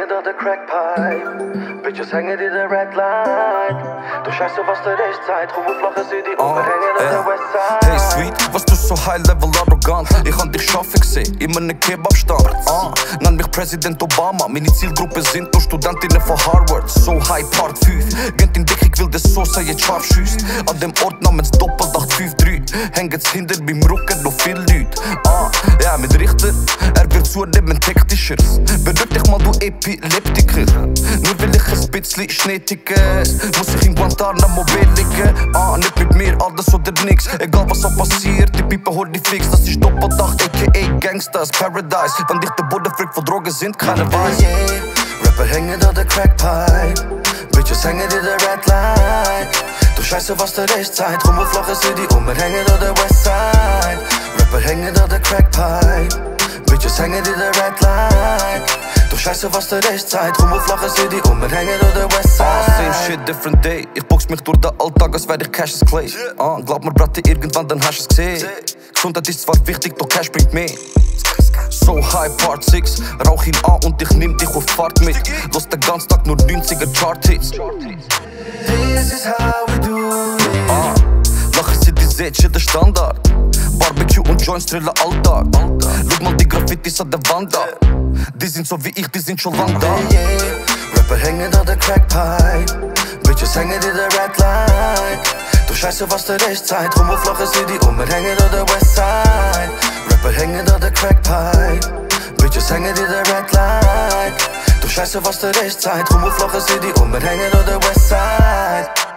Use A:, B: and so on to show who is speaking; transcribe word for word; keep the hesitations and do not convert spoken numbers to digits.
A: hängen an der Crackpipe. Bitches hängen in der Red Light. Du scheißt auf was der Echtzeit. Komm auf flache City und wir hängen an der Westside.
B: Hey Sweet, was du so high level arrogant? Ich han dich schaffen gesehen, in meinem Kebabstand. Ah, nenn mich Präsident Obama. Meine Zielgruppe sind nur Studentinnen von Harvard. So high Part fünf. Gönnt in dich, ich will das so sein, jetzt scharf schießt. An dem Ort namens Doppeldacht fünf drei. Hängen's hinter beim Rücken noch viel Leute. Ah, ja, mit Richter, er wird zunehmend hektischer. Berührt dich mal, du Epileptiker. Nur will ich ein bisschen Schnee ticken, muss ich in Guantanamo Bay liegen. Ah, nicht mit mir, alles oder nix. Egal was auch passiert, die Piepe holt die fix. Das ist Doppeldacht, aka Gangsters Paradise. Wenn dich der Boden fragt, wo Drogen sind, keiner weiß.
A: Yeah, yeah. Rapper hängen an der Crackpipe. Bitches hängen in der Red Light. Du scheißt auf was der Echtzeit. Komm auf flache City und wir hängen an der Westside. Rapper hängen an der Crackpipe. Bitches hängen in der Red Light. Du scheißt auf was der Echtzeit. Komm auf flache City und wir hängen an der Westside.
B: Ah, same shit, different day. Ich box mich durch den Alltag, als wär ich Cassius Clay. Ah, glaub mir, Bratte, irgendwann dann hast du's gesehen. Gesundheit ist zwar wichtig, doch Cash bringt mehr. So high Part six, rauch ihn an und ich nehm dich auf Fahrt mit. Los den ganzen Tag nur neunziger Chart-Hits.
A: This is how we do it.
B: Ah, lachen sie die Sätze, shit der Standard. Barbecue und Joints drillen Alltag. Schau mal die Graffitis an der Wand an. Die sind so wie ich, die sind schon lang da.
A: Yeah, yeah. Rapper hängen an der Crackpipe. Bitches hängen in der Red Light. Du scheißt auf was der Echtzeit. Komm auf flache City und wir hängen an der Westside. Rapper hängen an der Crackpipe. Bitches hängen in der Red Light. Du scheißt auf was der Echtzeit. Komm auf flache City und wir hängen an der Westside.